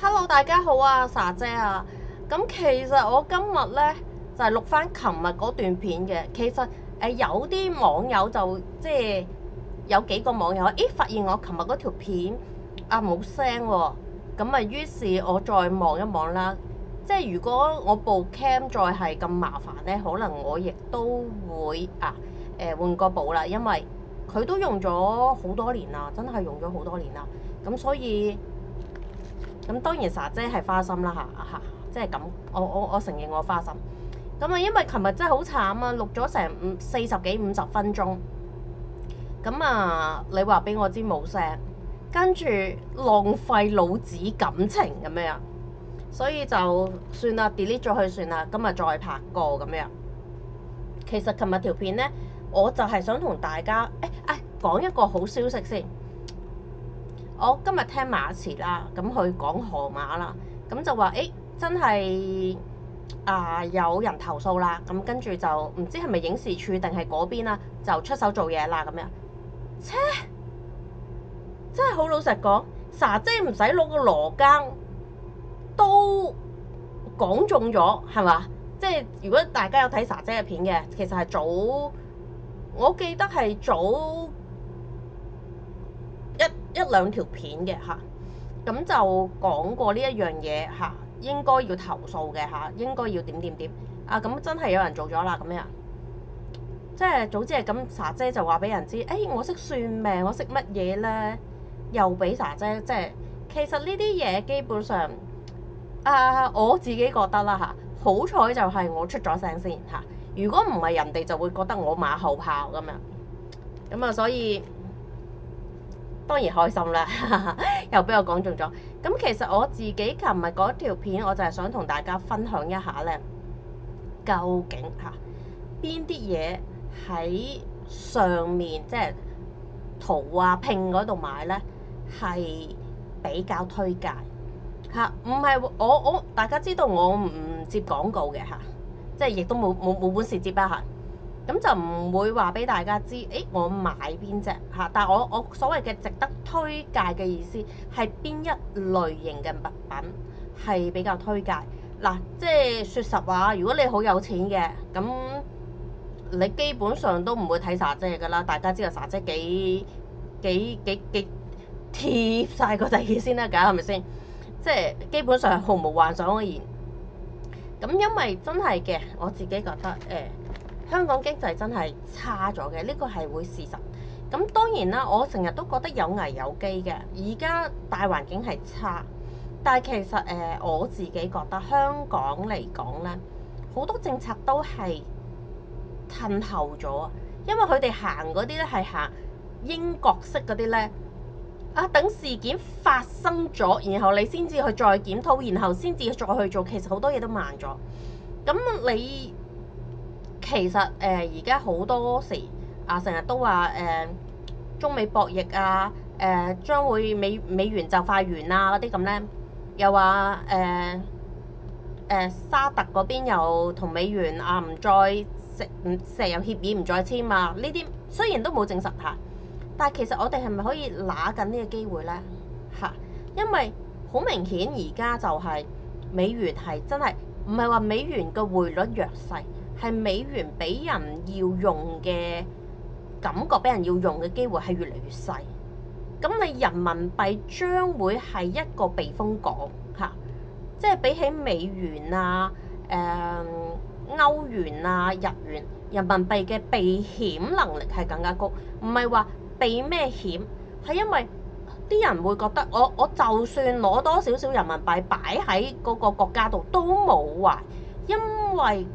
Hello，大家好啊，莎姐啊。咁其實我今日呢，就係錄翻琴日嗰段片嘅。其實有啲網友就即係有幾個網友發現我琴日嗰條片冇聲喎。咁啊，於是我再望一望啦。即係如果我部 cam 再係咁麻煩呢，可能我亦都會換個部啦，因為佢都用咗好多年啦，真係用咗好多年啦。咁所以咁當然莎姐係花心啦嚇，即係咁，我承認我花心。咁啊，因為琴日真係好慘啊，錄咗成40幾50分鐘。咁啊，你話俾我知冇聲，跟住浪費老子感情咁樣，所以就算啦，delete 咗佢算啦，今日再拍過咁樣。其實琴日條片呢，我就係想同大家講一個好消息先。我今日聽馬詞啦，咁佢講河馬啦，咁就話真係有人投訴啦，咁跟住就唔知係咪影視處定係嗰邊啦，就出手做嘢啦咁樣。真係好老實講，莎姐唔使攞個羅庚都講中咗係嘛？即係如果大家有睇莎姐嘅片嘅，其實係早，我記得係早一兩條片嘅嚇，咁就講過呢一樣嘢嚇，應該要投訴嘅嚇，應該要點點點咁真係有人做咗啦咁樣，即係早知係咁，莎姐就話俾人知，我識算命，我識乜嘢咧，又俾莎姐即係其實呢啲嘢基本上我自己覺得啦嚇，好彩就係我出咗聲先嚇，如果唔係人哋就會覺得我馬後炮咁樣，咁所以。當然開心啦，又俾我講中咗。咁其實我自己琴日嗰條片，我就係想同大家分享一下呢，究竟邊啲嘢喺上面即係圖拼嗰度買呢，係比較推介嚇，唔係我大家知道我唔接廣告嘅嚇，即係亦都冇本事接啦嚇。咁就唔會話俾大家知，我買邊隻嚇？但係我所謂嘅值得推介嘅意思係邊一類型嘅物品係比較推介嗱？即係説實話，如果你好有錢嘅，咁你基本上都唔會睇莎姐㗎啦。大家知道莎姐幾貼晒個地先得㗎，係咪先？即係基本上毫無幻想可言。咁因為真係嘅，我自己覺得香港經濟真係差咗嘅，呢個係會事實。咁當然啦，我成日都覺得有危有機嘅。而家大環境係差，但係其實我自己覺得香港嚟講呢，好多政策都係褪後咗，因為佢哋行嗰啲呢係行英國式嗰啲呢。等事件發生咗，然後你先至去再檢討，然後先至再去做。其實好多嘢都慢咗。咁你其實而家好多時成日都話中美博弈將會美元就快完嗰啲咁呢，又話沙特嗰邊又同美元唔再石油協議唔再簽呢啲雖然都冇證實下。但係其實我哋係咪可以拿緊呢個機會呢？因為好明顯而家就係美元係真係唔係話美元嘅匯率弱勢，係美元俾人要用嘅感覺，俾人要用嘅機會係越嚟越細。咁你人民幣將會係一個避風港即係比起美元歐元日元，人民幣嘅避險能力係更加高，唔係話避咩險，係因為啲人會覺得我就算攞多少少人民幣擺喺嗰個國家度都冇壞，因為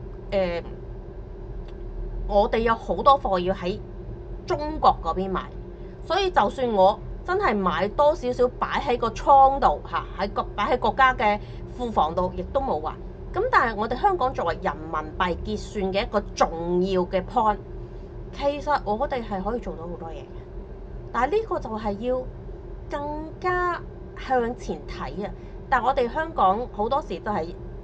我哋有好多貨要喺中國嗰邊買，所以就算我真係買多少少擺喺個倉度擺喺國家嘅庫房度，亦都冇壞。咁但係我哋香港作為人民幣結算嘅一個重要嘅 point， 其實我哋係可以做到好多嘢嘅。但係呢個就係要更加向前睇啊！但係我哋香港好多時都係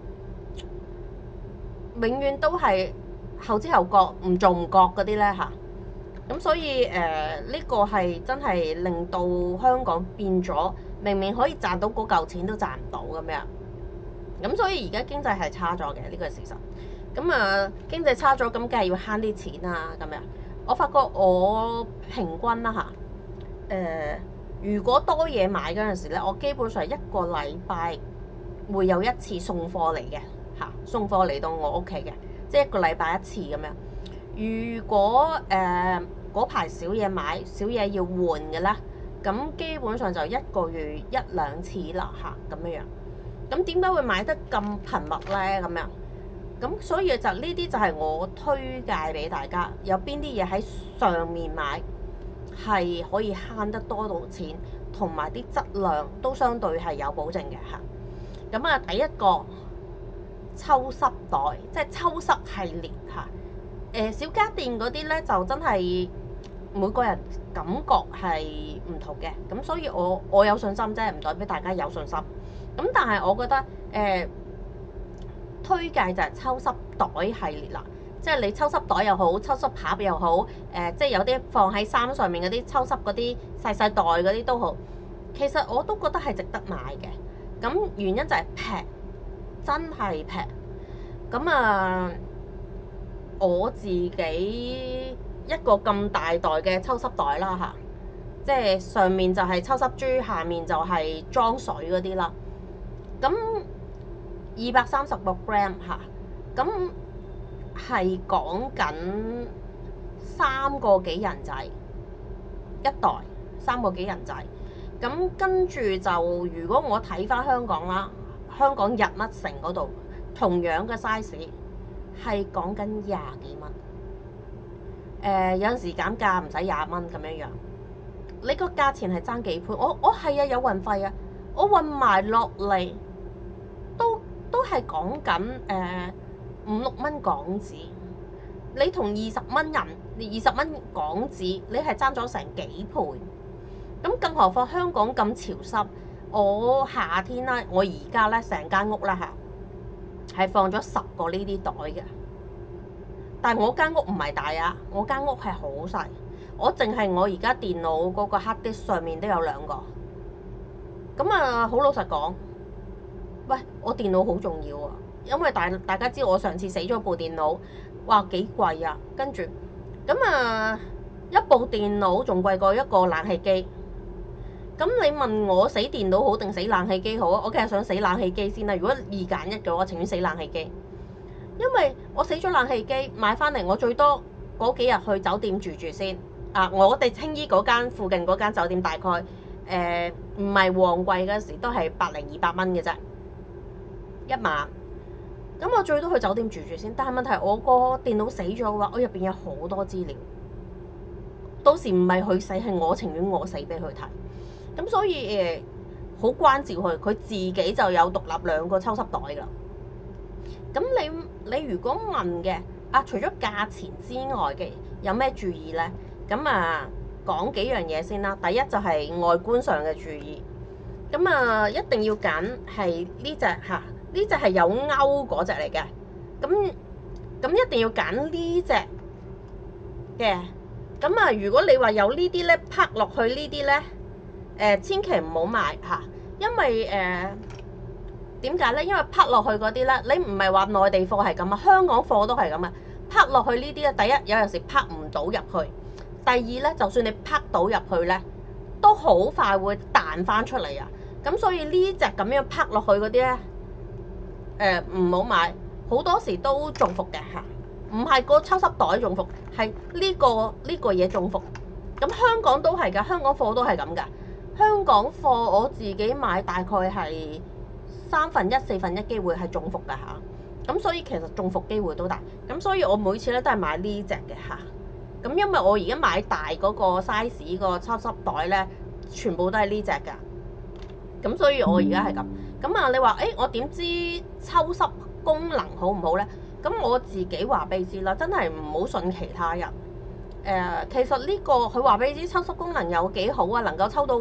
永遠都係後知後覺，唔做唔覺嗰啲咧嚇。咁所以呢個係真係令到香港變咗明明可以賺到嗰嚿錢都賺唔到咁樣。咁所以而家經濟係差咗嘅，呢個係事實。咁啊，經濟差咗，咁梗係要慳啲錢啊咁樣。我發覺我平均啦嚇，如果多嘢買嗰陣時咧，我基本上一個禮拜會有一次送貨嚟嘅嚇，送貨嚟到我屋企嘅，即係一個禮拜一次咁樣。如果嗰排少嘢買，少嘢要換嘅咧，咁基本上就一個月一兩次啦嚇，咁樣樣。咁點解會買得咁頻密咧？咁樣，咁所以就呢啲就係我推介俾大家，有邊啲嘢喺上面買係可以慳得多到錢，同埋啲質量都相對係有保證嘅嚇。咁啊，第一個抽濕袋，即係抽濕系列嚇。小家電嗰啲咧就真係每個人感覺係唔同嘅，咁所以我有信心啫，唔代表大家有信心。咁但係我覺得推介就係抽濕袋系列啦，即係你抽濕袋又好，抽濕盒又好，即係有啲放喺衫上面嗰啲抽濕嗰啲細細袋嗰啲都好，其實我都覺得係值得買嘅。咁原因就係平，真係平。咁啊，我自己一個咁大袋嘅抽濕袋啦嚇，即係上面就係抽濕珠，下面就係裝水嗰啲啦。咁230個 gram 嚇，咁係講緊3個幾人仔一袋，3個幾人仔。咁跟住就如果我睇翻香港啦，香港日乜城嗰度同樣嘅 size 係講緊20幾蚊。有陣時減價唔使20蚊咁樣樣，你個價錢係爭幾倍？我係啊，有運費啊，我運埋落嚟都係講緊5-6蚊港紙。你同20蚊港紙，你係爭咗成幾倍？咁更何況香港咁潮濕，我夏天啦，我而家咧成間屋啦嚇，係放咗10個呢啲袋嘅。但係我間屋唔係大啊，我間屋係好細，我淨係我而家電腦嗰個 hard disk 上面都有2個。咁啊，好老實講，喂，我電腦好重要啊，因為大家知我上次死咗部電腦，哇幾貴啊，跟住咁啊，一部電腦仲貴過一個冷氣機。咁你問我死電腦好定死冷氣機好啊？我梗係想死冷氣機先啦。如果2揀1嘅話，我情願死冷氣機。因為我死咗冷氣機買翻嚟，我最多嗰幾日去酒店住先。我哋青衣嗰間附近嗰間酒店大概唔係旺季嗰時都係100-200蚊嘅啫一晚。咁我最多去酒店住先。但係問題我個電腦死咗嘅話，我入邊有好多資料，到時唔係佢死，係我情願我死俾佢睇。咁所以好關照佢自己就有獨立2個抽濕袋㗎。咁你如果問嘅除咗價錢之外嘅有咩注意呢？咁講幾樣嘢先啦。第一就係外觀上嘅注意。咁一定要揀係呢隻嚇，呢隻係有勾嗰隻嚟嘅。咁一定要揀呢隻嘅。咁如果你話有呢啲咧，拍落去呢啲咧，千祈唔好買嚇，因為點解咧？因為拍落去嗰啲咧，你唔係話內地貨係咁啊，香港貨都係咁啊。拍落去呢啲咧，第一有陣時拍唔到入去，第二咧，就算你拍到入去咧，都好快會彈翻出嚟啊。咁所以呢隻咁樣拍落去嗰啲咧，唔好買，好多時都中伏嘅嚇。唔係個抽濕袋中伏，係呢個嘢中伏。咁香港都係㗎，香港貨都係咁㗎。香港貨我自己買大概係1/3、1/4機會係中伏㗎嚇。咁所以其實中伏機會都大。咁所以我每次咧都係買呢隻嘅嚇。咁因為我而家買大嗰個 size 個抽濕袋咧，全部都係呢隻㗎。咁所以我而家係咁。咁你話我點知抽濕功能好唔好咧？咁我自己話俾你知啦，真係唔好信其他人。其實呢個佢話俾你知抽濕功能有幾好啊，能夠抽到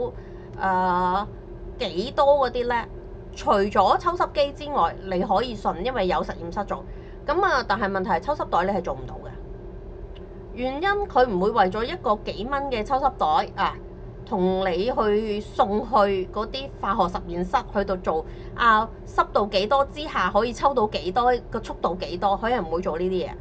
幾多嗰啲咧？除咗抽濕機之外，你可以信，因為有實驗室做。咁但係問題係抽濕袋你係做唔到嘅，原因佢唔會為咗一個幾蚊嘅抽濕袋同你去送去嗰啲化學實驗室去到做濕度幾多之下可以抽到幾多，個速度幾多，佢係唔會做呢啲嘢。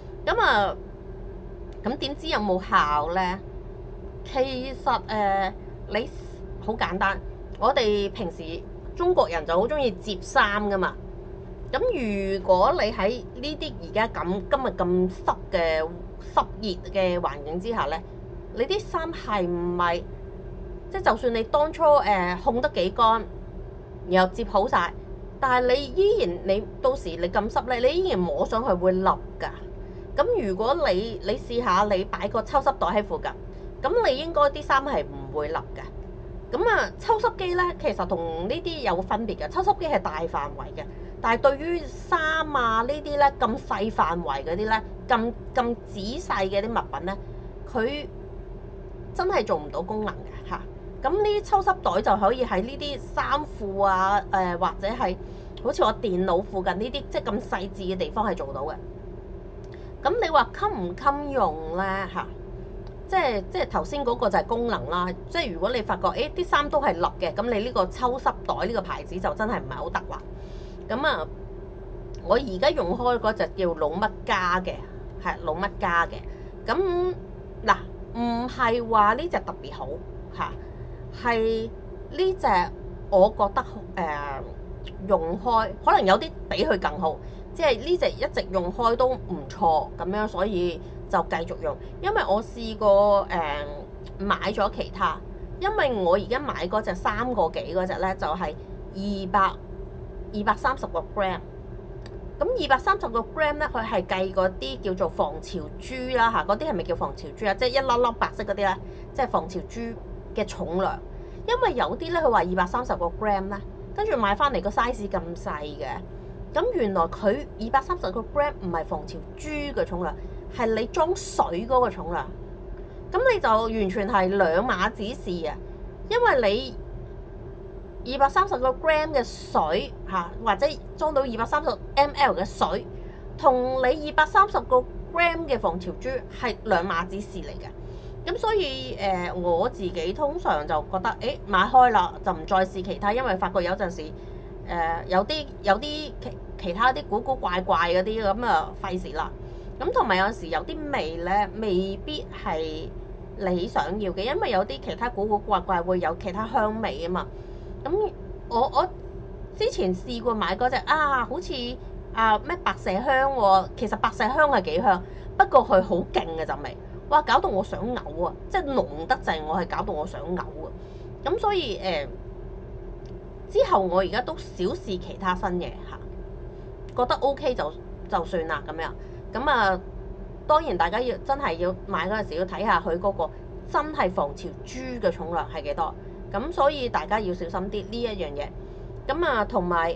咁點知有冇效呢？其實你好簡單，我哋平時中國人就好中意摺衫噶嘛。咁如果你喺呢啲而家今日咁濕熱嘅環境之下呢，你啲衫係唔係即係就算你當初控得幾乾，然後摺好晒，但係你到時你咁濕咧，你依然摸上去會笠㗎。咁如果你試下你擺個抽濕袋喺附近，咁你應該啲衫係唔會笠嘅。抽濕機咧其實同呢啲有分別嘅，抽濕機係大範圍嘅。但係對於衫呢啲咧咁細範圍嗰啲咧，咁仔細嘅啲物品咧，佢真係做唔到功能嘅嚇。咁呢啲抽濕袋就可以喺呢啲衫褲或者係好似我電腦附近呢啲即係咁細緻嘅地方係做到嘅。咁你話襟唔襟用咧嚇？即係頭先嗰個就係功能啦。即係如果你發覺啲衫都係笠嘅，咁你呢個抽濕袋呢個牌子就真係唔係好得啦。我而家用開嗰隻叫老乜家嘅，係老乜家嘅。咁嗱，唔係話呢隻特別好嚇，係呢隻我覺得用開可能有啲比佢更好，即係呢隻一直用開都唔錯咁樣，所以就繼續用。因為我試過買咗其他，因為我而家買嗰隻3個幾嗰隻咧就係230個 gram。咁230個 gram 咧，佢係計嗰啲叫做防潮珠啦嚇，嗰啲係咪叫防潮珠啊？即係一粒粒白色嗰啲咧，即係防潮珠嘅重量。因為有啲咧，佢話230個 gram 咧，跟住買翻嚟個 size 咁細嘅，咁原來佢230個 gram 唔係防潮珠嘅重量，係你裝水嗰個重量。咁你就完全係兩碼子事啊！因為你230個 gram 嘅水嚇，或者裝到230 ml 嘅水，同你230個 gram 嘅防潮珠係兩碼子事嚟嘅。咁所以我自己通常就覺得買開啦，就唔再試其他，因為發覺有陣時有啲其他啲古古怪怪嗰啲咁啊，費事啦。咁同埋有陣時有啲味咧，未必係你想要嘅，因為有啲其他古古怪怪會有其他香味啊嘛。咁我之前試過買嗰隻好似咩白麝香喎，其實白麝香係幾香，不過佢好勁嘅陣味，哇搞到我想嘔啊！即係濃得滯，我係搞到我想嘔啊！咁所以之後我而家都少試其他新嘢嚇，覺得 OK 就算啦咁樣。咁當然大家真係要買嗰陣時要睇下佢嗰個真係防潮珠嘅重量係幾多。咁所以大家要小心啲呢一樣嘢。咁同埋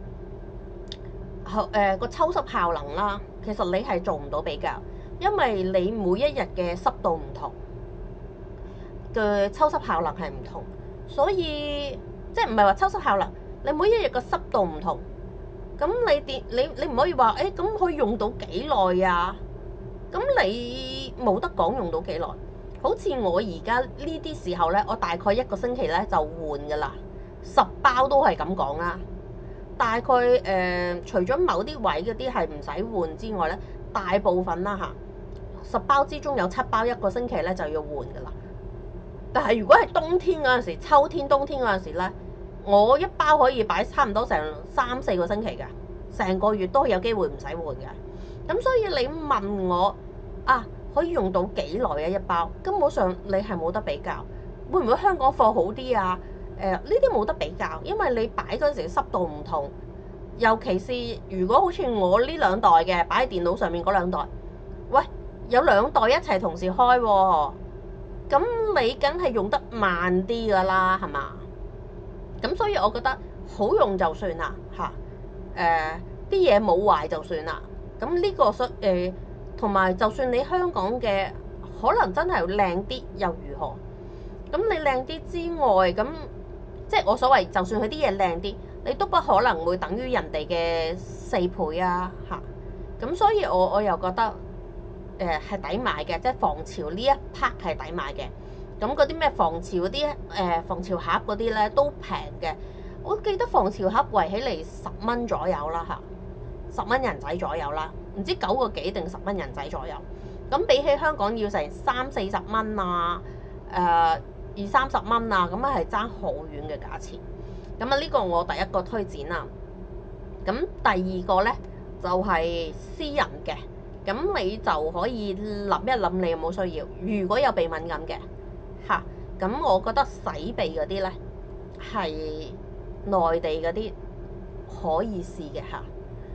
個抽濕效能啦，其實你係做唔到比較，因為你每一日嘅濕度唔同，嘅抽濕效能係唔同，所以即係唔係話抽濕效能，你每一日嘅濕度唔同，咁你唔可以話咁可以用到幾耐啊？咁你冇得講用到幾耐。好似我而家呢啲時候咧，我大概1個星期咧就換噶啦，10包都係咁講啦。大概除咗某啲位嗰啲係唔使換之外咧，大部分啦嚇，10包之中有7包1個星期咧就要換噶啦。但係如果係冬天嗰陣時，秋天冬天嗰陣時咧，我1包可以擺差唔多成3-4個星期嘅，成個月都有機會唔使換嘅。咁所以你問我可以用到幾耐啊？1包根本上你係冇得比較，會唔會香港貨好啲啊？呢啲冇得比較，因為你擺嗰陣時濕度唔同，尤其是如果好似我呢2袋嘅擺喺電腦上面嗰2袋，喂有2袋一齊同時開喎，咁你梗係用得慢啲噶啦，係嘛？咁所以我覺得好用就算啦嚇，啲嘢冇壞就算啦。咁呢個同埋就算你香港嘅可能真係靚啲又如何？咁你靚啲之外，咁即係我所謂，就算佢啲嘢靚啲，你都不可能會等於人哋嘅4倍啊嚇！咁所以我又覺得係抵買嘅，即係防潮呢一 part 係抵買嘅。 咁嗰啲咩防潮嗰啲防潮盒嗰啲咧都平嘅。我記得防潮盒圍起嚟10蚊左右啦嚇，10蚊人仔左右啦，唔知9個幾定10蚊人仔左右。咁比起香港要成30-40蚊啊，20-30蚊啊，咁啊係爭好遠嘅價錢。咁啊呢個我第一個推薦啦。咁第二個咧就係私人嘅，咁你就可以諗一諗你有冇需要。如果有鼻敏感嘅嚇，咁我覺得洗鼻嗰啲咧係內地嗰啲可以試嘅嚇。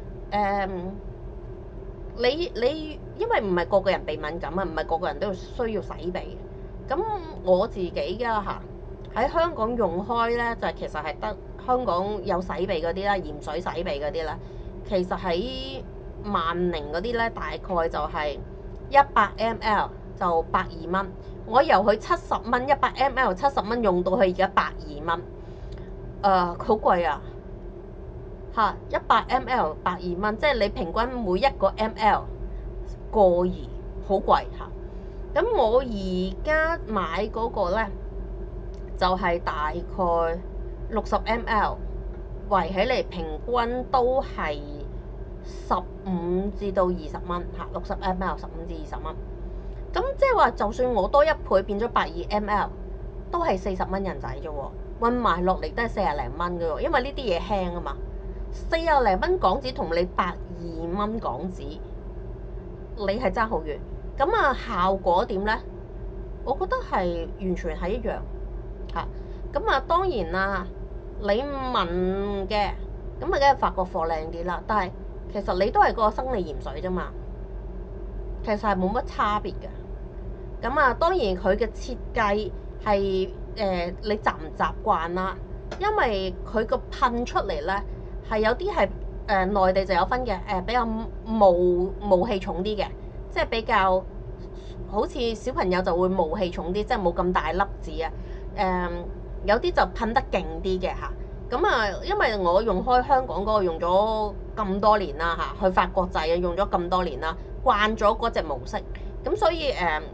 你因為唔係個個人鼻敏感啊，唔係個個人都需要洗鼻。咁我自己㗎嚇喺香港用開咧，就係其實係得香港有洗鼻嗰啲啦，鹽水洗鼻嗰啲啦。其實喺萬寧嗰啲咧，大概就係100ml 就120蚊。我由佢70蚊100ml 70蚊用到去而家120蚊，好貴啊！嚇，100ml 120蚊，即係你平均每一個 ml 過二，好貴嚇。咁我而家買嗰個咧，就係大概60ml，圍起嚟平均都係15至到20蚊嚇，60ml 15至20蚊。咁即係話，就算我多一倍變咗120ml，都係40蚊人仔啫喎，運埋落嚟都係40零蚊嘅喎，因為呢啲嘢輕啊嘛。40零蚊港紙同你120蚊港紙，你係爭好遠。咁啊，效果點呢？我覺得係完全係一樣嚇。咁啊，當然啦，你問嘅咁啊，梗係法國貨靚啲啦。但係其實你都係個生理鹽水啫嘛，其實係冇乜差別嘅。咁啊，當然佢嘅設計係你習唔習慣啦，因為佢個噴出嚟呢。係有啲係內地就有分嘅，比較霧氣重啲嘅，即係比較好似小朋友就會霧氣重啲，即係冇咁大粒子啊。有啲就噴得勁啲嘅嚇。咁啊，因為我用開香港嗰個用咗咁多年啦嚇，去法國仔啊用咗咁多年啦，慣咗嗰隻模式，咁所以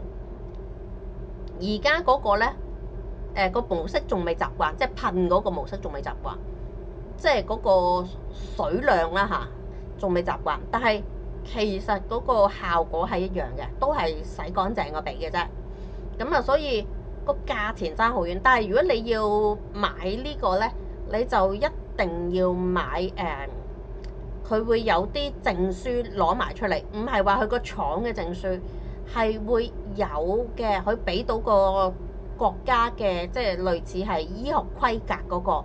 而家嗰個咧個模式仲未習慣，即係噴嗰個模式仲未習慣。即係嗰個水量啦嚇，仲未習慣，但係其實嗰個效果係一樣嘅，都係洗乾淨個鼻嘅啫。咁啊，所以個價錢爭好遠。但係如果你要買呢個呢，你就一定要買佢會有啲證書攞埋出嚟，唔係話佢個廠嘅證書，係會有嘅，佢俾到個國家嘅，即係類似係醫學規格嗰個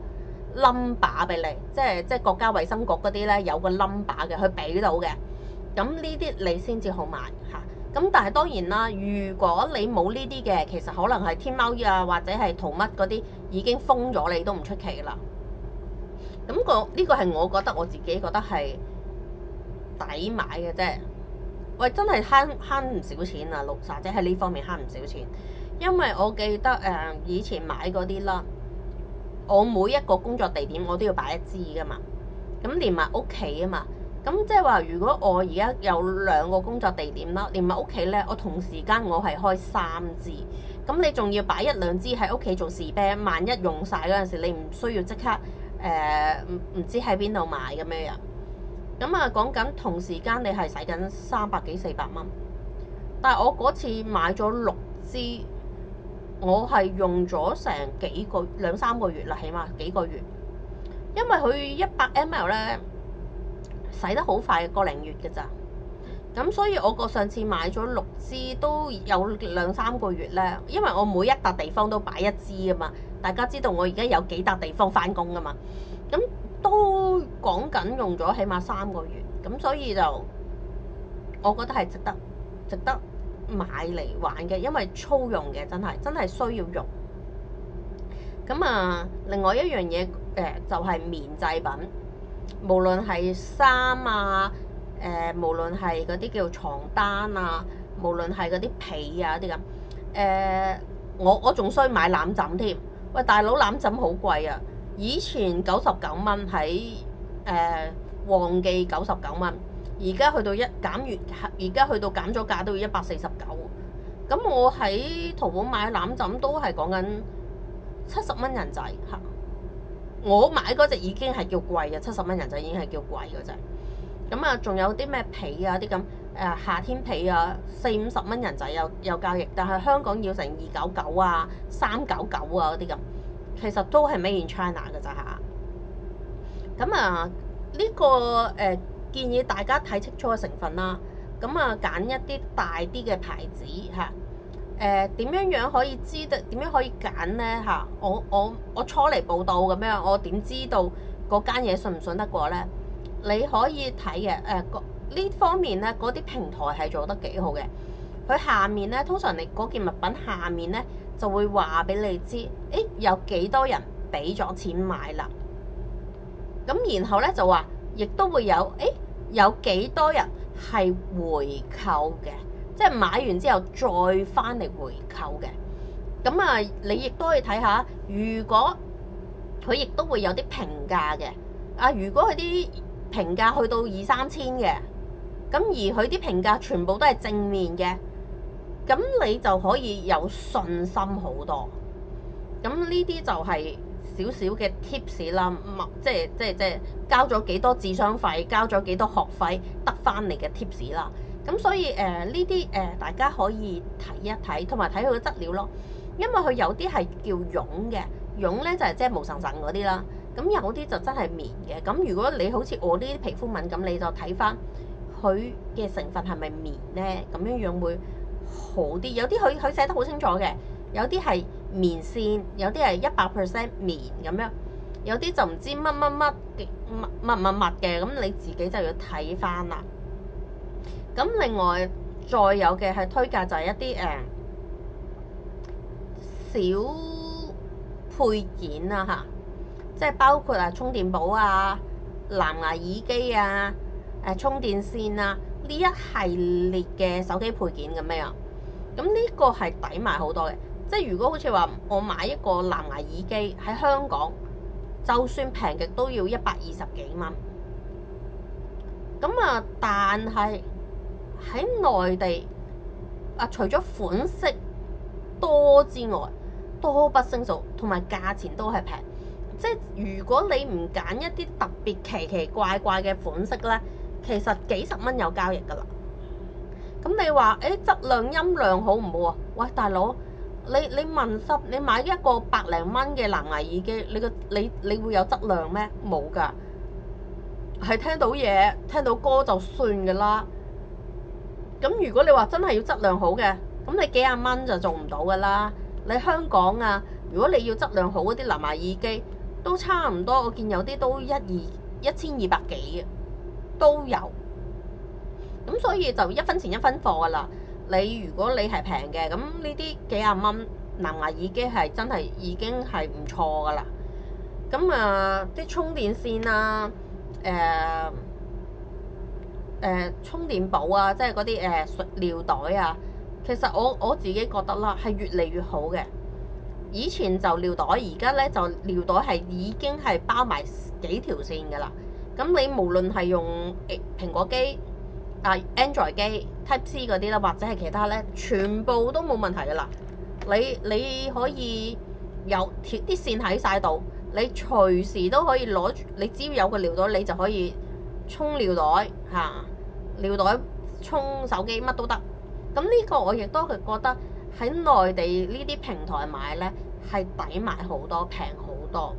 number 俾你，即係國家衛生局嗰啲咧有個 number 嘅，佢俾到嘅。咁呢啲你先至好買嚇。咁但係當然啦，如果你冇呢啲嘅，其實可能係天貓啊或者係淘乜嗰啲已經封咗你都唔出奇啦。咁呢個係我覺得我自己覺得係抵買嘅啫。喂，真係慳唔少錢啊！綠茶姐喺呢方面慳唔少錢，因為我記得以前買嗰啲啦。我每一個工作地點我都要擺一支噶嘛，咁連埋屋企啊嘛，咁即係話如果我而家有2個工作地點啦，連埋屋企咧，我同時間我係開3支，咁你仲要擺1-2支喺屋企做士啤，萬一用晒嗰陣時，你唔需要即刻唔知喺邊度買咁樣樣，咁啊講緊同時間你係使緊300幾400蚊，但係我嗰次買咗6支。我係用咗成2-3個月啦，起碼幾個月，因為佢100ml 咧洗得好快，1-2個月嘅咋。咁所以我上次買咗6支都有2-3個月咧，因為我每一笪地方都擺1支啊嘛。大家知道我而家有幾笪地方返工噶嘛，咁都講緊用咗起碼3個月，咁所以就我覺得係值得買嚟玩嘅，因為粗用嘅真係需要用。咁啊，另外一樣嘢就係棉製品，無論係衫啊，無論係嗰啲叫床單啊，無論係嗰啲被啊啲咁，我仲需買攬枕添。喂，大佬攬枕好貴啊！以前99蚊喺旺記99蚊。而家去到減咗價都要149， 咁我喺淘寶買攬枕都係講緊70蚊人仔嚇。我買嗰隻已經係叫貴嘅，70蚊人仔已經係叫貴嗰隻。咁啊，仲有啲咩被啊啲咁夏天被啊，40-50蚊人仔有交易，但係香港要成299啊、399啊嗰啲咁，其實都係 Made in China 㗎咋嚇。咁啊，呢個建議大家睇清楚嘅成分啦。咁啊，揀一啲大啲嘅牌子嚇。點樣可以知道？點樣可以揀呢？嚇？我初嚟報道咁樣，我點知道嗰間嘢信唔信得過呢？你可以睇嘅呢方面呢，嗰啲平台係做得幾好嘅。佢下面呢，通常你嗰件物品下面呢，就會話俾你知，有幾多人俾咗錢買啦。咁然後呢，就話，亦都會有幾多人係回購嘅。即係買完之後再翻嚟回購嘅。咁啊，你亦都可以睇下，如果佢亦都會有啲評價嘅。如果佢啲評價去到2-3千嘅，咁而佢啲評價全部都係正面嘅，咁你就可以有信心好多。咁呢啲就係少少嘅 tips 啦，即係交咗幾多智商費，交咗幾多學費得翻嚟嘅 tips 啦。咁所以呢啲大家可以睇一睇，同埋睇佢嘅質料咯。因為佢有啲係叫絨嘅，絨咧就係即係毛層層嗰啲啦。咁有啲就真係棉嘅。咁如果你好似我呢啲皮膚敏感，你就睇翻佢嘅成分係咪棉咧？咁樣會好啲。有啲佢寫得好清楚嘅，有啲係棉線，有啲係100% 棉咁樣，有啲就唔知乜嘅。咁你自己就要睇翻啦。咁另外再有嘅係推介就係一啲小配件啊嚇，即係包括充電寶啊、藍牙耳機啊、充電線啊呢一系列嘅手機配件咁樣。咁呢個係抵買好多嘅。即係如果好似話我買一個藍牙耳機喺香港，就算平極都要120幾蚊。咁啊，但係喺內地除咗款式多之外，多不勝數，同埋價錢都係平。即係如果你唔揀一啲特別奇奇怪怪嘅款式呢，其實幾十蚊有交易㗎啦。咁你話質量音量好唔好啊？喂，大佬，你買一個百零蚊嘅藍牙耳機，你會有質量咩？冇㗎，係聽到嘢聽到歌就算㗎啦。咁如果你話真係要質量好嘅，咁你幾廿蚊就做唔到㗎啦。你香港啊，如果你要質量好嗰啲藍牙耳機，都差唔多。我見有啲都1200幾嘅都有。咁所以就1分錢1分貨㗎啦。如果你係平嘅，咁呢啲幾廿蚊藍牙耳機係真係已經係唔錯㗎啦。咁啲充電線啊，充電寶啊，即係嗰啲尿袋啊，其實我自己覺得啦，係越嚟越好嘅。以前就尿袋，而家咧就尿袋係已經係包埋幾條線㗎啦。咁你無論係用蘋果機、Android 機 Type C 嗰啲啦，或者係其他咧，全部都冇問題㗎啦。你可以有啲線喺晒度，你隨時都可以攞住。你只要有個尿袋，你就可以充尿袋嚇。尿袋充手機乜都得。咁呢個我亦都係覺得喺內地呢啲平台買呢係抵買好多，平好多。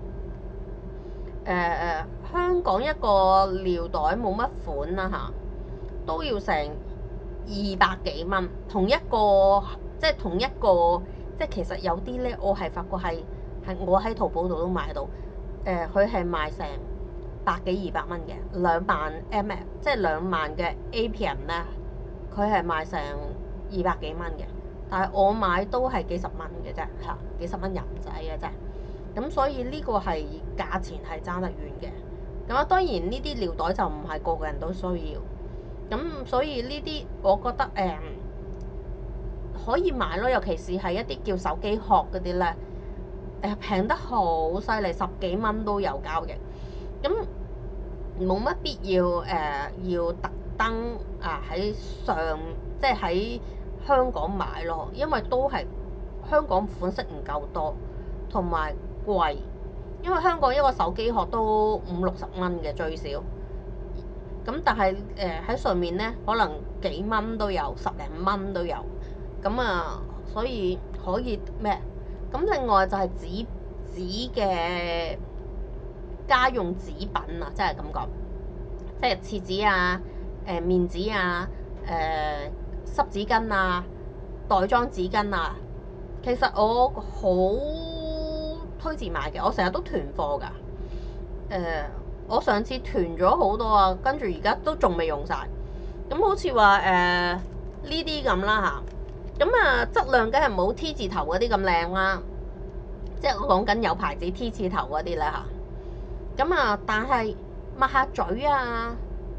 香港一個尿袋冇乜款啦嚇，都要成200幾蚊。同一個即係其實有啲呢，我係發覺係我喺淘寶度都買到。佢係賣成100幾200蚊嘅2萬 ml， 即係2萬嘅 APM 咧，佢係賣成200幾蚊嘅。但係我買都係幾十蚊嘅啫嚇，幾十蚊人仔嘅啫。咁所以呢個係價錢係爭得遠嘅。咁當然呢啲尿袋就唔係個個人都需要。咁所以呢啲我覺得可以買咯，尤其是係一啲叫手機殼嗰啲咧，平得好犀利，10幾蚊都有交易。咁冇乜必要要特登喺即係喺香港買咯，因為都係香港款式唔夠多，同埋貴。因為香港一個手機殼都50-60蚊嘅最少，咁但係喺上面呢，可能幾蚊都有，十零蚊都有，咁啊，所以可以咩？咁另外就係紙嘅家用紙品啊，即係咁講，即係廁紙啊、面紙啊、濕紙巾啊、袋裝紙巾啊，其實我好推薦買嘅，我成日都囤貨㗎。我上次囤咗好多啊，跟住而家都仲未用晒。咁好似話呢啲咁啦嚇，咁啊質量梗係冇 T 字頭嗰啲咁靚啦，即係我講緊有牌子 T 字頭嗰啲咧嚇。咁啊，但係抹下嘴啊，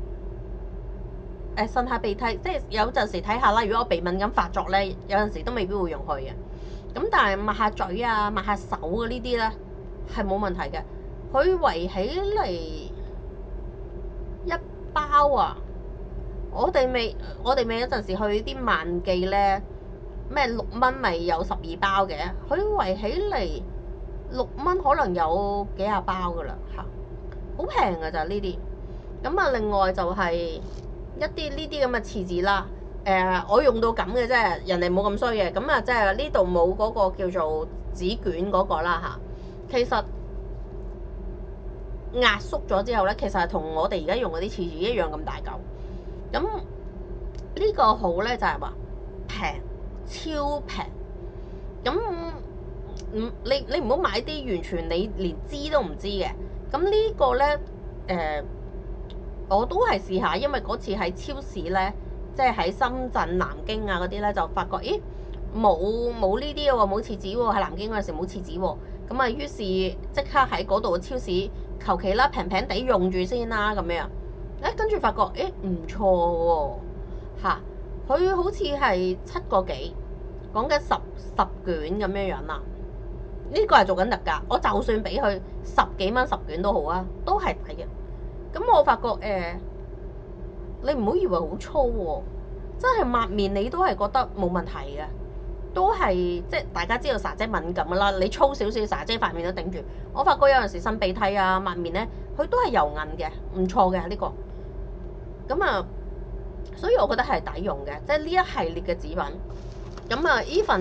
擤下鼻涕，即係有陣時睇下啦。如果我鼻敏感發作咧，有陣時都未必會用佢嘅。咁但係抹下嘴啊、抹下手嘅呢啲咧係冇問題嘅。佢圍起嚟一包啊！我哋未有陣時去啲萬記咧，咩6蚊咪有12包嘅？佢圍起嚟6蚊，可能有幾廿包噶啦嚇，好平㗎咋呢啲。咁啊，另外就係一啲呢啲咁嘅廁紙啦。我用到咁嘅啫，人哋冇咁衰嘅。咁啊，即係呢度冇嗰個叫做紙卷嗰個啦嚇。其實壓縮咗之後咧，其實係同我哋而家用嗰啲廁紙一樣咁大嚿。咁呢個好咧，就係話平，超平。咁你唔好買啲完全你連知都唔知嘅。咁呢個咧我都係試下，因為嗰次喺超市咧，即係喺深圳、南京啊嗰啲咧，就發覺咦冇呢啲喎，冇廁紙喎，喺南京嗰陣時冇廁紙喎。咁啊，於是即刻喺嗰度嘅超市求其啦，平平地用住先啦咁樣。跟住發覺唔錯喎嚇，佢好似係7個幾，講緊十卷咁樣樣啦。呢個係做緊特價，我就算俾佢10幾蚊10卷都好啊，都係抵嘅。咁我發覺你唔好以為好粗喎，真係抹面你都係覺得冇問題嘅，都係即係大家知道沙姐敏感㗎啦，你粗少少沙姐塊面都頂住。我發覺有陣時擤鼻涕啊、抹面咧，佢都係油韌嘅，唔錯嘅呢個。咁啊，所以我覺得係抵用嘅，即係呢一系列嘅紙品。咁啊 even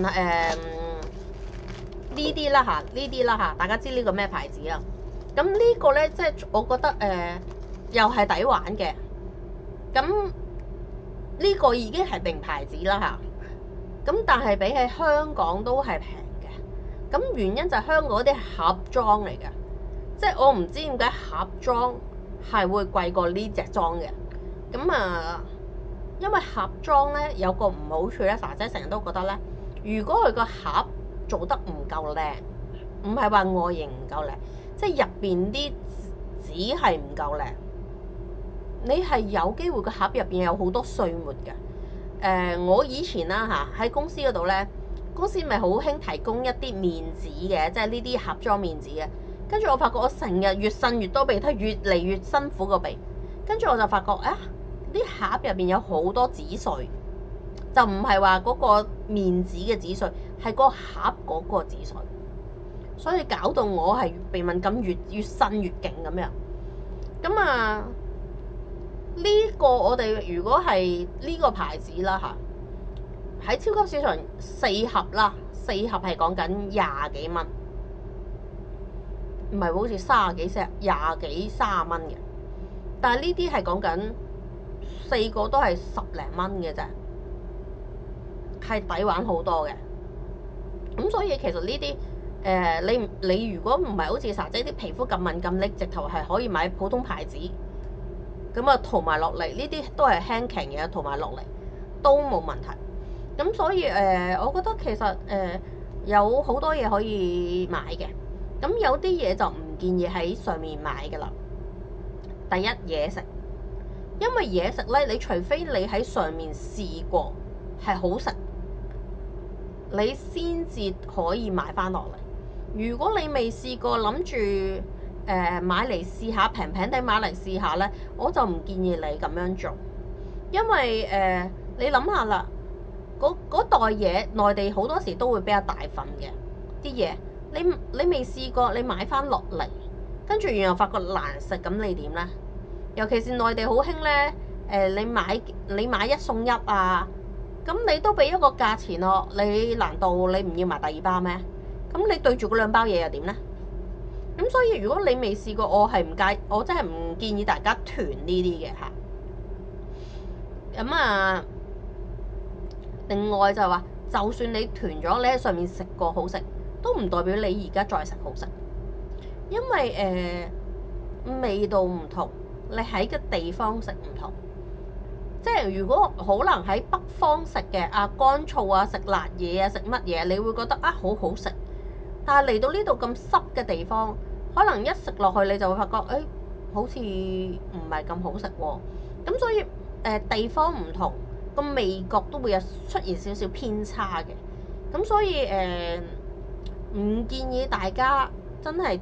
呢啲啦嚇，呢啲啦嚇，大家知呢個咩牌子啦？咁呢個咧，即係我覺得又係抵玩嘅。咁呢個已經係名牌子啦嚇。咁但係比起香港都係平嘅。咁原因就係香港嗰啲盒裝嚟嘅，即係我唔知點解盒裝係會貴過呢隻裝嘅。咁啊，因為盒裝咧有個唔好處咧，莎姐成日都覺得咧，如果佢個盒做得唔夠靚，唔係話外形唔夠靚，即係入邊啲紙係唔夠靚，你係有機會個盒入邊有好多碎末嘅。我以前啦嚇喺公司嗰度咧，公司咪好興提供一啲面紙嘅，即係呢啲盒裝面紙嘅。跟住我發覺我成日越擤越多鼻涕，越嚟越辛苦個鼻。跟住我就發覺啲盒入邊有好多紙碎，就唔係話嗰個面紙嘅紙碎，係個盒嗰個紙碎，所以搞到我係鼻敏感越擤越勁咁樣。咁啊，呢個我哋如果係呢個牌子啦嚇，喺超級市場4盒啦，4盒係講緊20幾蚊，唔係好似30幾20幾30蚊嘅。但係呢啲係講緊4個都係10零蚊嘅啫，係抵玩好多嘅。咁所以其實呢啲你如果唔係好似莎姐啲皮膚咁敏感，你直頭係可以買普通牌子，咁啊塗埋落嚟，呢啲都係輕強嘅，塗埋落嚟都冇問題。咁所以我覺得其實有好多嘢可以買嘅。咁有啲嘢就唔建議喺上面買㗎啦。第一，嘢食，因為嘢食咧，你除非你喺上面試過係好食，你先至可以買翻落嚟。如果你未試過，諗住買嚟試下，平平地買嚟試下咧，我就唔建議你咁樣做，因為你諗下啦， 嗰袋嘢，內地好多時都會比較大份嘅啲嘢，你未試過，你買翻落嚟，跟住然後發覺難食，咁你點呢？尤其是內地好興呢，你買一送一啊，咁你都俾一個價錢咯，你難道你唔要埋第二包咩？咁你對住嗰兩包嘢又點呢？咁所以如果你未試過，我真係唔建議大家囤呢啲嘅嚇。咁啊，另外就話，就算你囤咗，你喺上面食過好食，都唔代表你而家再食好食，因為味道唔同，你喺個地方食唔同。即係如果可能喺北方食嘅乾燥啊，食辣嘢啊，食乜嘢，你會覺得好好食。但係嚟到呢度咁濕嘅地方，可能一食落去你就會發覺，好似唔係咁好食喎。咁所以地方唔同，個味覺都會有出現少少偏差嘅。咁所以唔建議大家真係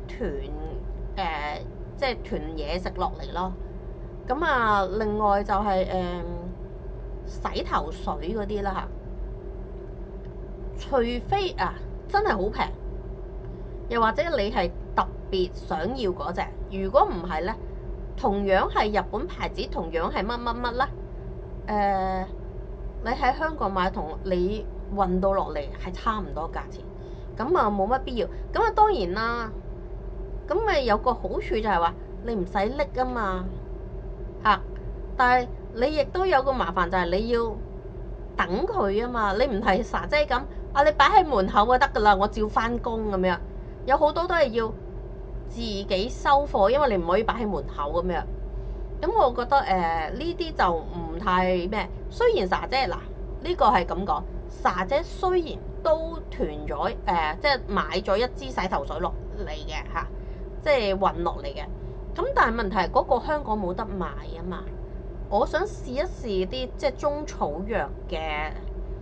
即係囤嘢食落嚟咯。咁啊，另外就係洗頭水嗰啲啦嚇，除非真係好平，又或者你係特別想要嗰隻，如果唔係呢，同樣係日本牌子，同樣係乜乜乜呢？你喺香港買同你運到落嚟係差唔多價錢，咁啊冇乜必要。咁啊當然啦，咁咪有個好處就係話你唔使拎啊嘛嚇，但係你亦都有個麻煩就係你要等佢啊嘛，你唔係沙姐咁你擺喺門口就得噶啦，我照翻工咁樣。有好多都係要自己收貨，因為你唔可以擺喺門口咁樣。咁我覺得呢啲就唔太咩。雖然沙姐呢個係咁講，沙姐雖然都囤咗即係買咗一支洗頭水落嚟嘅嚇，即係運落嚟嘅。咁但係問題係嗰個香港冇得賣啊嘛。我想試一試啲即係中草藥嘅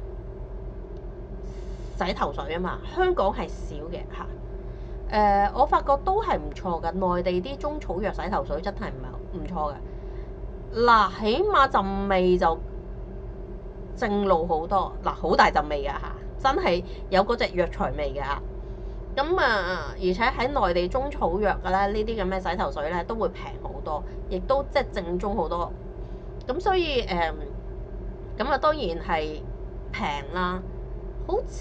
洗頭水啊嘛，香港係少嘅嚇。我發覺都係唔錯嘅，內地啲中草藥洗頭水真係唔錯嘅。起碼陣味就正路好多，好大陣味㗎嚇，真係有嗰隻藥材味㗎。咁而且喺內地中草藥嘅咧，呢啲咁嘅洗頭水咧都會平好多，亦都即係正宗好多。咁所以咁當然係平啦，好似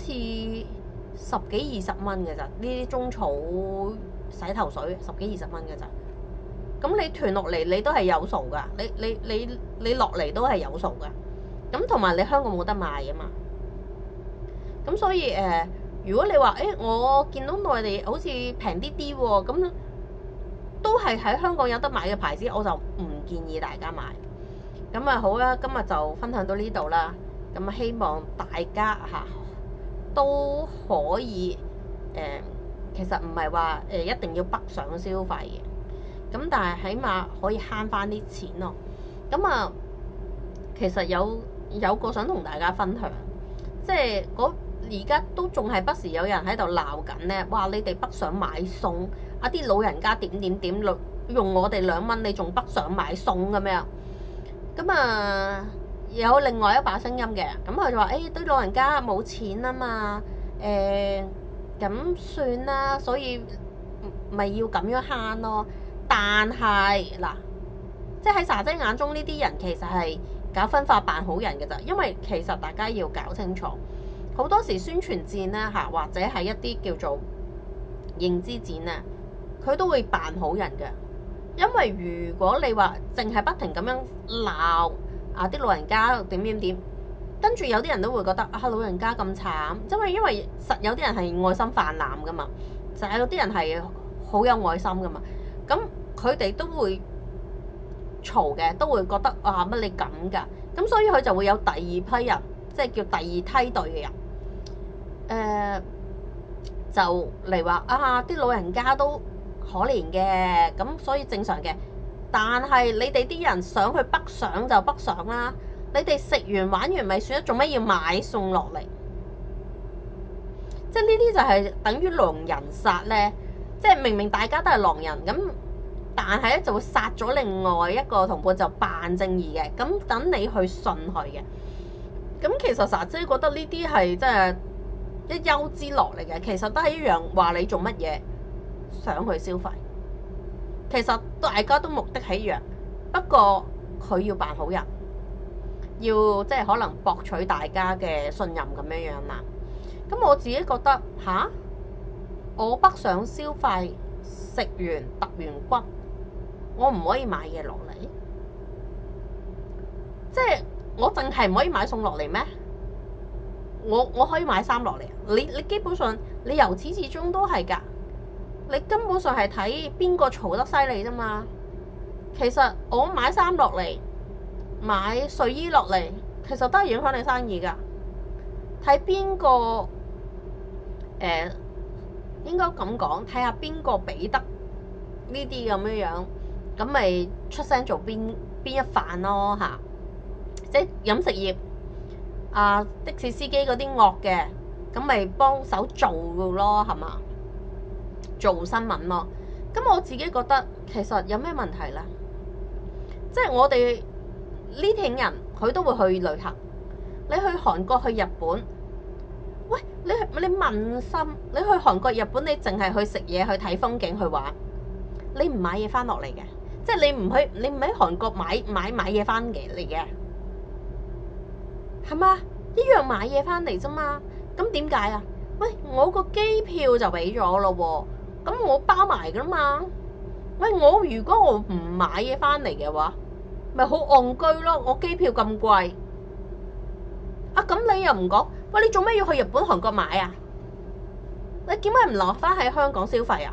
10幾20蚊嘅咋，呢啲中草洗頭水10幾20蚊嘅咋。咁你囤落嚟你都係有數㗎，你落嚟都係有數㗎。咁同埋你香港冇得賣啊嘛。咁所以如果你話我見到內地好似平啲啲喎，咁都係喺香港有得買嘅牌子，我就唔建議大家買。咁好啦，今日就分享到呢度啦。咁希望大家都可以其實唔係話一定要北上消費嘅，咁但係起碼可以慳翻啲錢咯。咁其實有個想同大家分享，即係而家都仲係不時有人喺度鬧緊呢。哇！你哋北上買餸啲老人家點用我哋2蚊，你仲北上買餸咁樣？咁有另外一把聲音嘅，咁佢就話啲老人家冇錢啊嘛，咁算啦，所以咪要咁樣慳咯。但係即係喺沙姐眼中呢啲人其實係搞分化扮好人嘅咋，因為其實大家要搞清楚，好多時宣傳戰呢，或者係一啲叫做認知戰呢，佢都會扮好人嘅。因為如果你話淨係不停咁樣鬧啲老人家點，跟住有啲人都會覺得老人家咁慘，因為實有啲人係愛心泛濫噶嘛，實有啲人係好有愛心噶嘛，咁佢哋都會嘈嘅，都會覺得乜你咁㗎，咁所以佢就會有第二批人，即係叫第二梯隊嘅人，就嚟話啲老人家都可憐嘅，咁所以正常嘅。但係你哋啲人想去北上就北上啦，你哋食完玩完咪算啦，做咩要買餸落嚟？即係呢啲就係等於狼人殺呢。即係明明大家都係狼人咁，但係咧就會殺咗另外一個同伴就扮正義嘅，咁等你去信佢嘅。 咁其實莎姐覺得呢啲係即係一丘之樂嚟嘅，其實都係一樣話你做乜嘢想去消費，其實大家都目的係一樣，不過佢要扮好人，要即係可能博取大家嘅信任咁樣樣啦。咁我自己覺得我北上消費，食完揼完骨，我唔可以買嘢落嚟，即係我淨係唔可以買餸落嚟咩？我可以買衫落嚟，你基本上你由始至終都係㗎，你根本上係睇邊個嘈得犀利啫嘛。其實我買衫落嚟，買睡衣落嚟，其實都係影響你生意㗎。睇邊個應該咁講，睇下邊個俾得呢啲咁樣樣，咁咪出聲做邊一範咯嚇。即係飲食業的士司機嗰啲惡嘅，咁咪幫手做㗎咯，係嘛？做新聞咯。咁我自己覺得其實有咩問題呢？即係我哋呢啲人佢都會去旅行，你去韓國去日本，喂，你問心，你去韓國日本你淨係去食嘢去睇風景去玩，你唔買嘢翻落嚟嘅，即係你唔喺韓國買嘢翻嚟嘅，係嘛？一樣買嘢翻嚟啫嘛。咁點解啊？喂，我個機票就俾咗咯喎，咁我包埋噶嘛。喂，如果我唔買嘢翻嚟嘅話，咪好戇居咯。我機票咁貴，咁你又唔講？喂，你做咩要去日本韓國買啊？你點解唔留翻喺香港消費啊？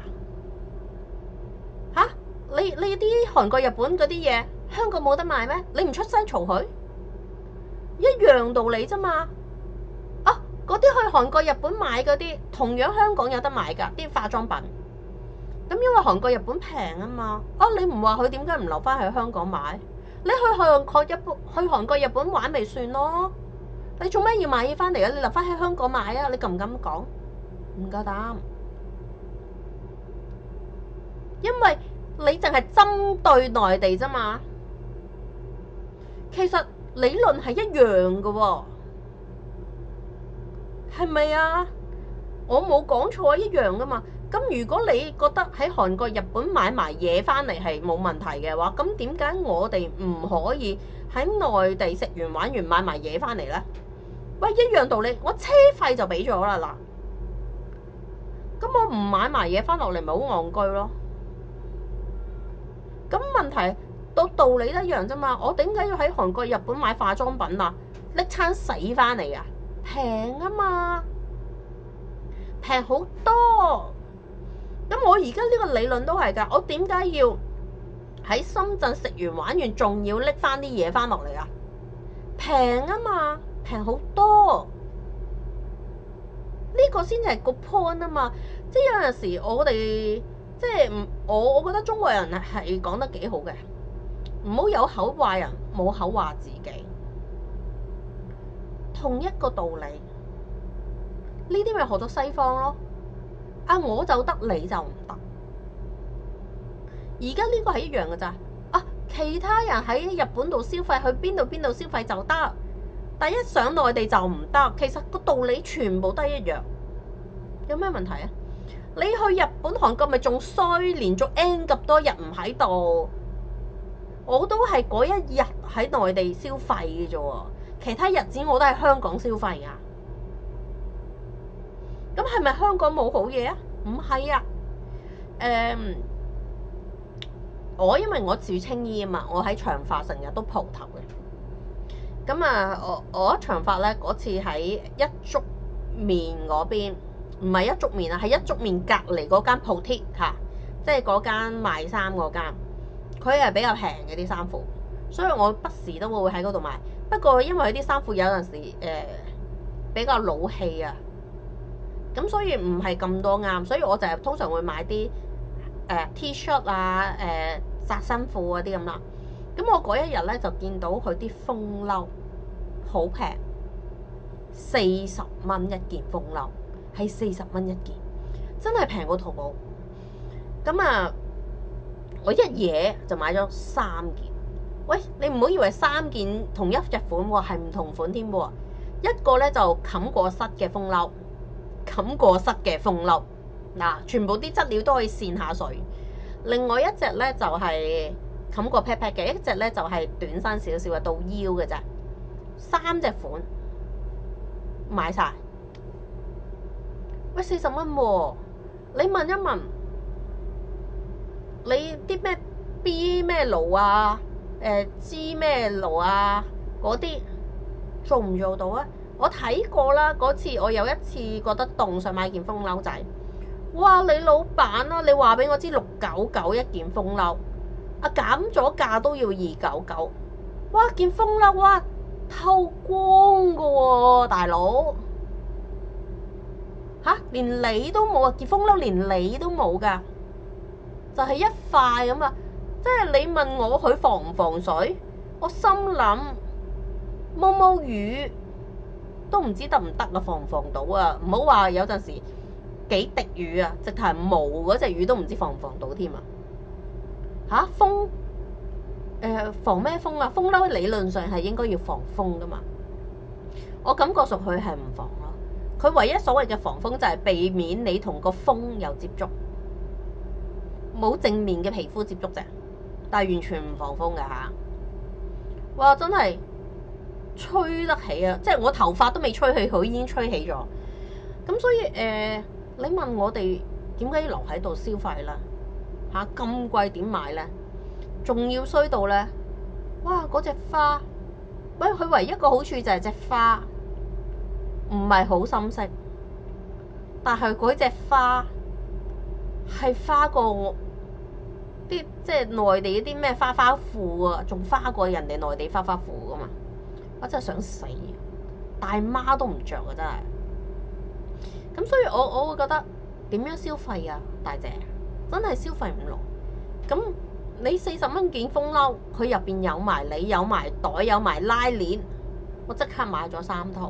你啲韓國日本嗰啲嘢，香港冇得買咩？你唔出聲嘈佢，一樣道理啫嘛。嗰啲去韓國日本買嗰啲，同樣香港有得買㗎啲化妝品。咁因為韓國日本平啊嘛。你唔話佢點解唔留翻喺香港買？你去韓國日本玩咪算咯。你做咩要買嘢翻嚟啊？你留翻喺香港買啊？你敢唔敢講？唔夠膽，因為你淨係針對內地啫嘛。其實理論係一樣嘅喎，係咪啊？我冇講錯，一樣噶嘛。咁如果你覺得喺韓國、日本買埋嘢翻嚟係冇問題嘅話，咁點解我哋唔可以喺內地食完玩完買埋嘢翻嚟呢？喂，一樣道理，我車費就俾咗啦嗱。咁我唔買埋嘢翻落嚟，咪好戇居咯。咁問題到道理一樣啫嘛。我點解要喺韓國、日本買化妝品啊？拎餐死翻嚟啊？平啊嘛，平好多。咁我而家呢個理論都係㗎。我點解要喺深圳食完玩完，仲要拎翻啲嘢翻落嚟啊？平啊嘛，平好多。呢個先係個 point 啊嘛。即係有陣時我哋即係我覺得中國人係講得幾好嘅，唔好有口話人，冇口話自己。同一個道理，呢啲咪學咗西方咯。我就得，你就唔得。而家呢個係一樣嘅咋。其他人喺日本度消費，去邊度消費就得，但一上內地就唔得。其實個道理全部都一樣，有咩問題啊？你去日本、韓國咪仲衰，連續 N 咁多日唔喺度，我都係嗰一日喺內地消費嘅啫喎，其他日子我都喺香港消費啊。咁係咪香港冇好嘢啊？唔係啊。因為我住青衣啊嘛，我喺長發成日都蒲頭嘅。咁我一長發咧嗰次喺一粥麵嗰邊，唔係一粥麵啊，係一粥麵隔離嗰間鋪貼嚇，即係嗰間賣衫嗰間，佢係比較平嘅啲衫褲，所以我不時都會喺嗰度買。不過因為啲衫褲有陣時比較老氣啊，咁所以唔係咁多啱，所以我就係通常會買啲T-shirt 啊、窄身褲嗰啲咁啦。咁我嗰一日咧就見到佢啲風褸好平，40蚊一件風褸，係40蚊一件，真係平過淘寶。咁我一嘢就買咗3件。喂，你唔好以為3件同一日款喎，係唔同款添喎。 一個咧就冚過膝嘅風褸，冚過膝嘅風褸嗱，全部啲質料都可以跣下水。另外一隻咧就係冚過 pat pat 嘅，一隻咧就係短身少少嘅到腰嘅啫。3隻款買晒，喂40蚊喎！你問一問，你啲咩 B 咩爐啊，G 咩爐啊嗰啲做唔做到啊？我睇過啦，嗰次我有一次覺得凍，想買件風褸仔。哇！你老闆啊，你話俾我知699一件風褸，減咗價都要299。哇！件風褸啊，透光㗎喎，大佬嚇，連你都冇啊！件風褸連你都冇㗎，就係一塊咁啊！即係你問我佢防唔防水，我心諗毛雨都唔知得唔得啊，防唔防到啊？唔好話有陣時幾滴雨啊，直頭係毛嗰隻雨都唔知防唔防到添啊！嚇風防咩風啊？風褸理論上係應該要防風噶嘛，我感覺上佢係唔防咯。佢唯一所謂嘅防風就係避免你同個風有接觸，冇正面嘅皮膚接觸啫，但係完全唔防風嘅嚇。哇！真係吹得起啊！即係我頭髮都未吹起，佢已經吹起咗。咁所以你問我哋點解要留喺度消費啦？嚇咁貴點買咧？仲要衰到咧，哇！嗰隻花，喂，佢唯一一個好處就係隻花唔係好深色，但係嗰隻花係花過我啲即係內地嗰啲咩花花褲啊，仲花過人哋內地花花褲噶嘛！我真係想死，大媽都唔着啊！真係。咁所以我會覺得點樣消費啊，大姐真係消費唔落。咁你40蚊件風褸，佢入邊有埋你，有埋袋，有埋拉鏈，我即刻買咗3套。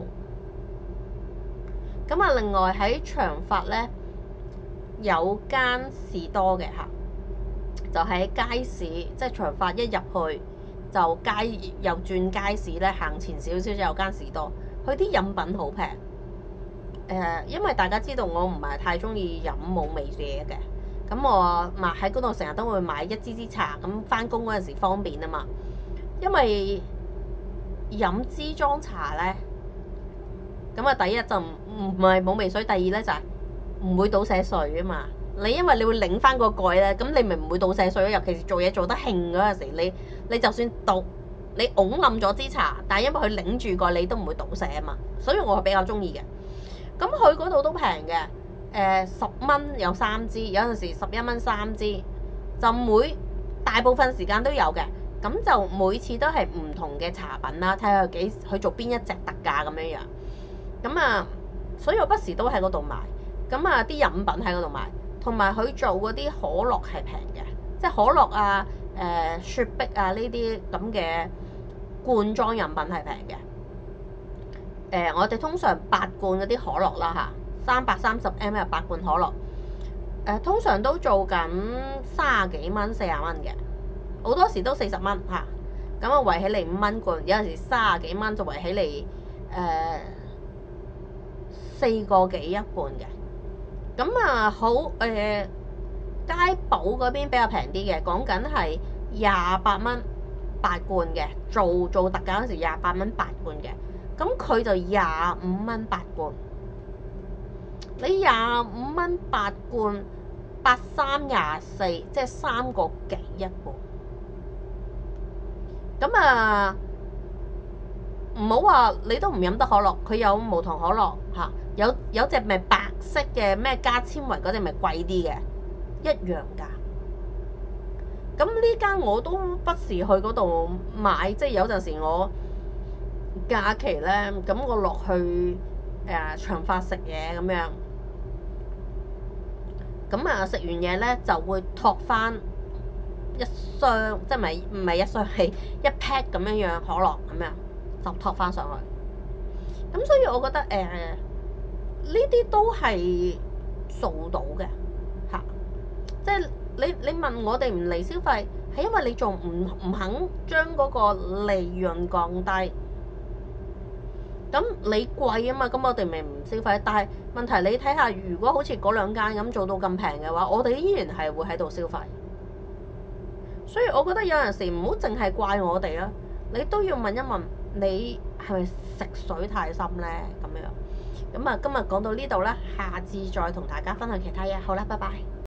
咁啊，另外喺長發咧有間士多嘅嚇，就喺街市，即係長發一入去就又轉街市咧，行前少少就有間士多，佢啲飲品好平。因為大家知道我唔係太中意飲冇味嘢嘅，咁我喺嗰度成日都會買一支茶，咁返工嗰陣時方便啊嘛。因為飲支裝茶咧，咁啊第一就唔係冇味水，第二咧就係唔會倒瀉水啊嘛。因為你會擰返個蓋咧，咁你咪唔會倒瀉水咯。尤其是做嘢做得興嗰陣時，你就算倒你㧬冧咗支茶，但係因為佢擰住蓋，你都唔會倒瀉啊嘛。所以我係比較中意嘅。咁佢嗰度都平嘅，10蚊有3支，有陣時11蚊3支，就大部分時間都有嘅。咁就每次都係唔同嘅茶品啦，睇下佢做邊一隻特價咁樣樣。咁啊，所以我不時都喺嗰度買。咁啊，啲飲品喺嗰度買，同埋佢做嗰啲可樂係平嘅，即係可樂啊、雪碧啊呢啲咁嘅罐裝飲品係平嘅。我哋通常8罐嗰啲可樂啦嚇，330ml 8罐可樂，通常都做緊30幾蚊、40蚊嘅，好多時都40蚊嚇。咁啊，圍起嚟5蚊罐，有陣時30幾蚊就圍起嚟4個幾一罐嘅。咁啊好街寶嗰邊比較平啲嘅，講緊係28蚊8罐嘅，做特價嗰時28蚊8罐嘅。咁佢就25蚊8罐，你25蚊8罐，8324，即係3個幾一罐。咁啊，唔好話你都唔飲得可樂，佢有無糖可樂嚇，有隻咪白色嘅咩加纖維嗰隻咪貴啲嘅，一樣㗎。咁呢間我都不時去嗰度買，即係有陣時我假期咧，咁我落去長發食嘢咁樣，咁啊食完嘢咧就會托翻一箱，即係唔係一箱，係一 pack 咁樣樣可樂咁樣就托翻上去。咁所以我覺得呢啲都係做到嘅嚇，即係你問我哋唔嚟消費，係因為你仲唔肯將嗰個利潤降低。 咁你貴啊嘛，咁我哋咪唔消費。但係問題你睇下，如果好似嗰兩間咁做到咁平嘅話，我哋依然係會喺度消費。所以我覺得有陣時唔好淨係怪我哋啊，你都要問一問你係咪食水太深呢？咁樣。咁啊，今日講到呢度啦，下次再同大家分享其他嘢。好啦，拜拜。